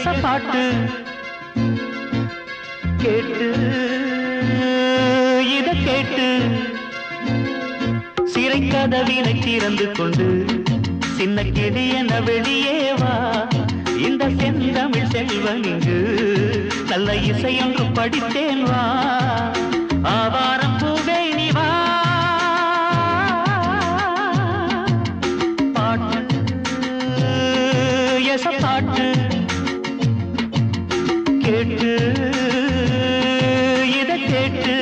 பாட்டு கேட்டு இத கேட்டு சிறை கதவினை திறந்து கொண்டு சின்ன கிளி என வெளியே வா. இந்த செந்தமிழ் செல்வன் இங்கு நல்ல இசையொன்று படித்தேன் வா. ஆவாரம் பூவே நீ வா. பாட்டு பாட்டு கேட்டு இத கேட்டு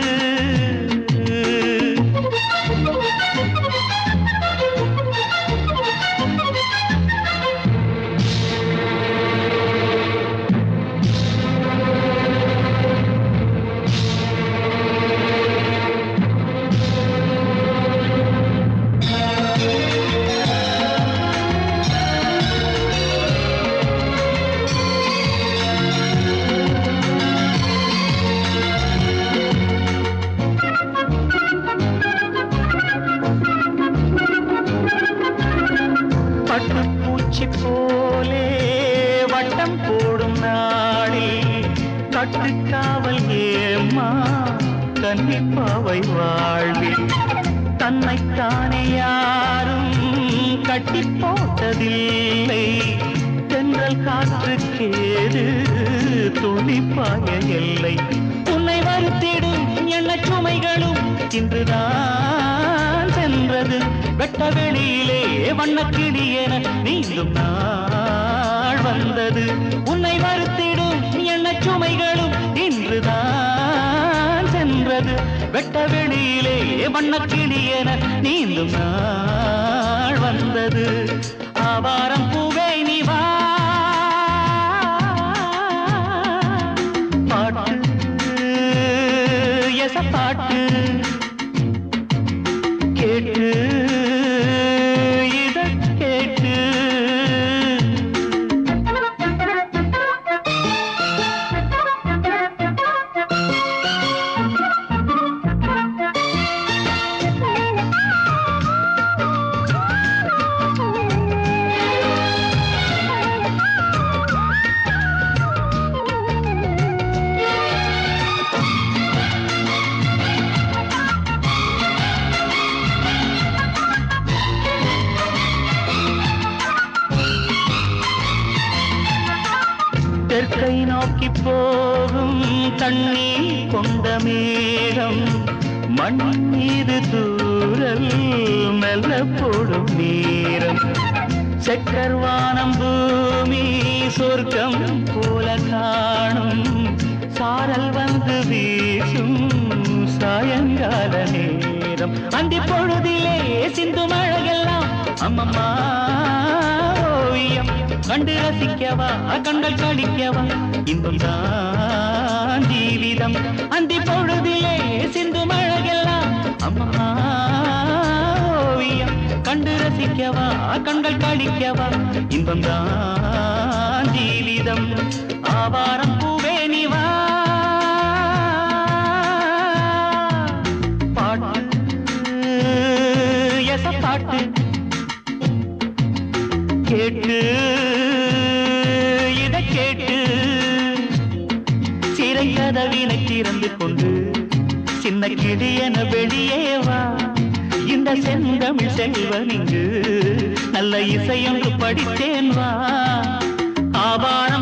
பட்டுப்பூச்சி போலே வட்டம் போடும் நாளில் கட்டுக்காவல் ஏம்மா கன்னிப்பாவை வாழ்வில் தன்னைத்தானே யாரும் கட்டி போட்டதில்லை. தென்றல் காற்றுக்கேது துணிப்பாய எல்லை. உன்னை வருத்திடும் எண்ண சுமைகளும் இன்றுதான் சென்றது. வெட்ட வெளியிலே வண்ணக்கிளியென நீந்தும் நாள் வந்தது. உன்னை வருத்திடும் எண்ண சுமைகளும் இன்றுதான் சென்றது. வெட்ட வெளியிலே வண்ணக்கிளியென நீந்தும் நாள் வந்தது. ஆவாரம் பூவே நீ வா. பாட்டு பாட்டு கேட்டு இத கேட்டு தெற்கை நோக்கி போகும் தண்ணீர் கொண்ட மேகம் மண் மீது தூரல் மெல்ல போடும் நேரம். செக்கர்வானம் பூமி சொர்க்கம் போல காணும். சாரல் வந்து வீசும் சாயங்கால நேரம். அந்தி பொழுதிலே சிந்து மழையெல்லாம் அம்மம்மா ஓவியம் கண்டு ரசிக்கவா கண்கள் கழிக்கவா இன்பம் தான் ஜீவிதம். அந்தி பொழுதிலே சிந்து மழையெல்லாம் அம்மம்மா ஓவியம் கண்டு ரசிக்கவா கண்கள் கழிக்கவா இன்பம் தான் ஜீவிதம். ஆவாரம் பூவே நீ வா. பாட்டு பாட்டு கேட்டு இத கேட்டு சிறை கதவினை திறந்து கொண்டு சின்ன கிளி என வெளியே வா. இந்த செந்தமிழ் செல்வன் இங்கு நல்ல இசையொன்று படித்தேன் வா. ஆவாரம்